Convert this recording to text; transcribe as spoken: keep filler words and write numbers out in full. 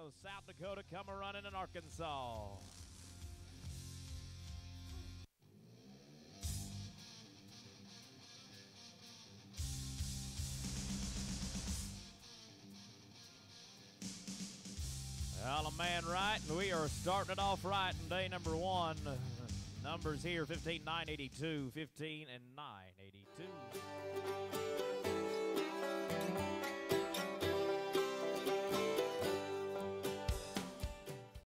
So South Dakota come a running in Arkansas. Well, a man right, and we are starting it off right in day number one. Numbers here, fifteen nine eighty-two, fifteen and nine eighty-two.